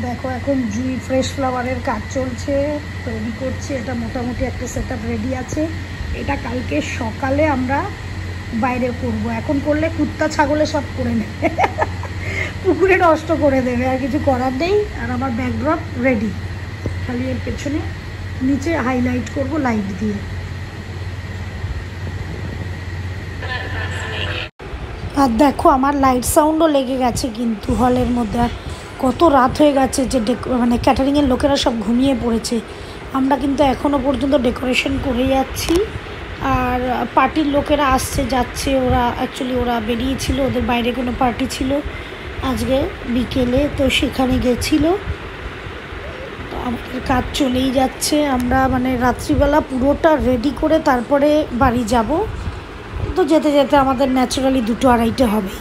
দেখো এখন জুই ফ্রেশ ফ্লাওয়ারের কাজ চলছে, তৈরি করছে। এটা মোটামুটি একটা সেটআপ রেডি আছে। এটা কালকে সকালে আমরা বাইরে করব। এখন করলে কুত্তা ছাগলে সব করে নেবে, পুকুরে নষ্ট করে দেবে, আর কিছু করার নেই। আর আমার ব্যাকড্রপ রেডি, খালি এর পেছনে নিচে হাইলাইট করব লাইট দিয়ে। আর দেখো আমার লাইট সাউন্ডও লেগে গেছে কিন্তু হলের মধ্যে। আর কত রাত হয়ে গেছে যে মানে ক্যাটারিংয়ের লোকেরা সব ঘুমিয়ে পড়েছে। আমরা কিন্তু এখনও পর্যন্ত ডেকোরেশন করে যাচ্ছি। আর পার্টির লোকেরা আসছে যাচ্ছে, ওরা অ্যাকচুয়ালি ওরা বেরিয়েছিল, ওদের বাইরে কোনো পার্টি ছিল আজকে বিকেলে, তো সেখানে গেছিলো। তো আমাদের কাজ চলেই যাচ্ছে। আমরা মানে রাত্রিবেলা পুরোটা রেডি করে তারপরে বাড়ি যাব। তো যেতে যেতে আমাদের ন্যাচারালি 2-2:30 হবে।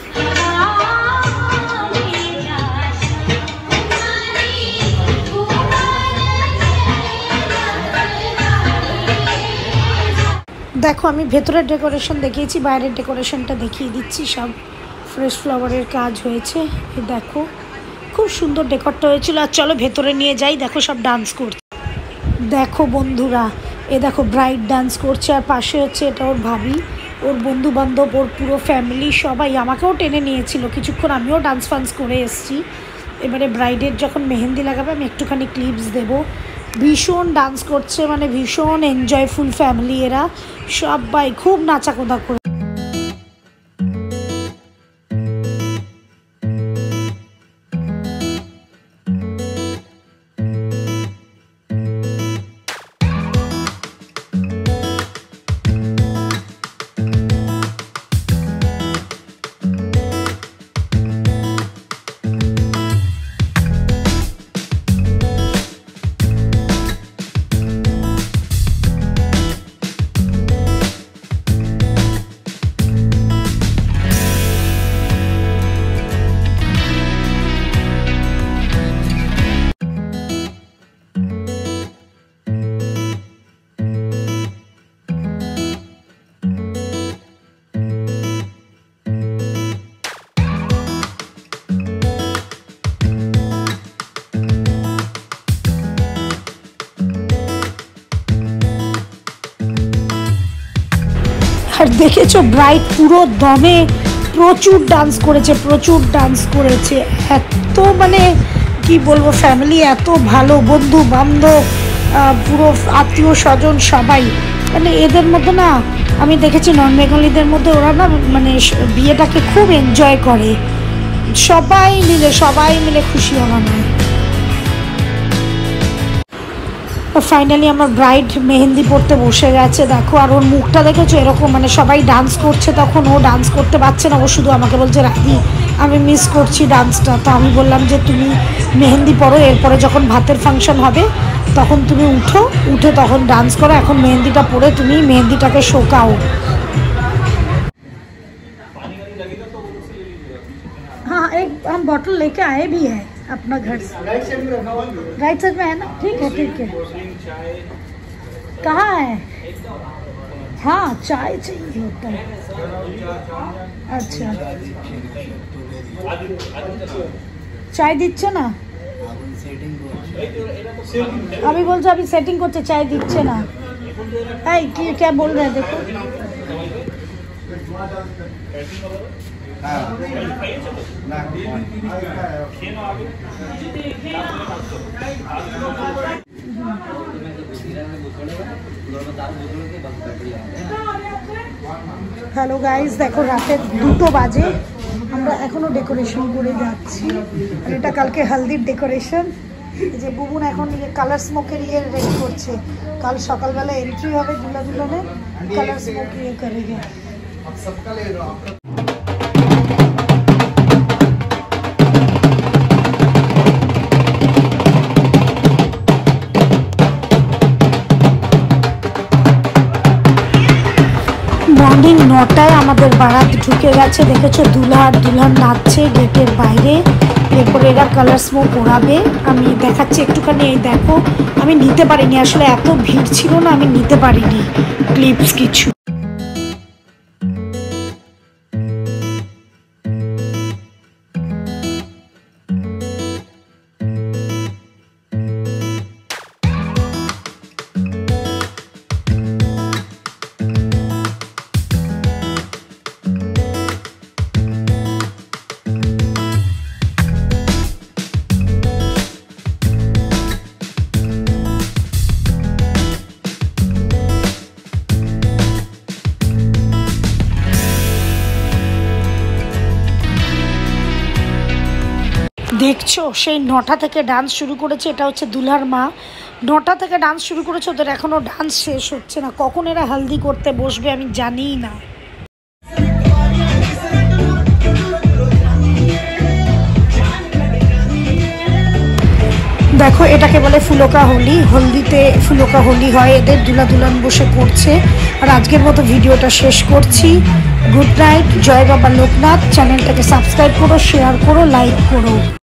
দেখো আমি ভেতরের ডেকোরেশন দেখিয়েছি, বাইরের ডেকোরেশনটা দেখিয়ে দিচ্ছি। সব ফ্রেশ ফ্লাওয়ারের কাজ হয়েছে। দেখো খুব সুন্দর ডেকোরটা হয়েছিল। আর চলো ভেতরে নিয়ে যাই। দেখো সব ডান্স করছে, দেখো বন্ধুরা, দেখো ব্রাইড ডান্স করছে। আর পাশে হচ্ছে এটা ওর ভাবি, ওর বন্ধু বান্ধব, ওর পুরো ফ্যামিলি সবাই। আমাকেও টেনে নিয়েছিল কিছুক্ষণ, আমিও ডান্স ফান্স করে এসেছি। এবারে ব্রাইডের যখন মেহেন্দি লাগাবে আমি একটুখানি ক্লিপস দেবো। ভীষণ ডান্স করছে, মানে ভীষণ এনজয়ফুল ফ্যামিলি এরা সবাই, খুব নাচাকোদা করে। আর দেখেছো ব্রাইড পুরো দমে প্রচুর ডান্স করেছে। এত মানে কি বলবো, ফ্যামিলি এত ভালো, বন্ধু বান্ধব, পুরো আত্মীয় স্বজন সবাই। মানে এদের মধ্যে না, আমি দেখেছি নন বেঙ্গলিদের মধ্যে ওরা না মানে বিয়েটাকে খুব এনজয় করে। সবাই মিলে খুশি মানায়। ফাইনালি আমার ব্রাইড মেহেন্দি পড়তে বসে গেছে। দেখো আর ওর মুখটা দেখেছো এরকম, মানে সবাই ডান্স করছে তখন ও ডান্স করতে পারছে না। ও শুধু আমাকে বলছে রাধি আমি মিস করছি ডান্সটা। তো আমি বললাম যে তুমি মেহেন্দি পড়ো, এরপরে যখন ভাতের ফাংশন হবে তখন তুমি উঠে তখন ডান্স করো। এখন মেহেন্দিটা পরে তুমি মেহেন্দিটাকে শোকাও। हाँ एक हम बॉटल लेके आए भी है अपना घर से। राइट साइड में है ना, ठीक है कहाँ है? हाँ चाय चाहिए होता है। अच्छा চায় দিচ্ছে না, আমি বলছি আমি সেটিং করতে, চায় দিচ্ছে না। এই কি क्या बोल रहे हैं देखो। হ্যালো গাইজ, দেখো রাতে 2টো বাজে, আমরা এখনো ডেকোরেশন করে যাচ্ছি। আর এটা কালকে হলদির ডেকোরেশন। এই যে বুবুন এখন কালার স্মোকের রেডি করছে। কাল সকালবেলা এন্ট্রি হবে দুলনে, কালার স্মোক করেগে। মর্নিং 9টায় আমাদের বারাত ঢুকে গেছে। দেখেছো দুলহা আর দুলহান নাচছে গেটের বাইরে। এরপরে এরা কালার স্মোক ওড়াবে। আমি দেখাচ্ছি একটুখানি। এই দেখো আমি নিতে পারিনি, আসলে এত ভিড় ছিল না, আমি নিতে পারিনি ক্লিপস কিছু। দেখছো সেই 9টা থেকে ডান্স শুরু করেছে। এটা হচ্ছে দুলহার মা, 9টা থেকে ডান্স শুরু করেছে, ওদের এখনও ডান্স শেষ হচ্ছে না। কখন এরা হালদি করতে বসবে আমি জানিই না। দেখো এটাকে বলে ফুলকা হোলি, হলদিতে ফুলকা হোলি হয় এদের, দুলা দুলান বসে করছে। আর আজকের মতো ভিডিওটা শেষ করছি। গুড নাইট, জয় বাবা লোকনাথ। চ্যানেলটাকে সাবস্ক্রাইব করো, শেয়ার করো, লাইক করো।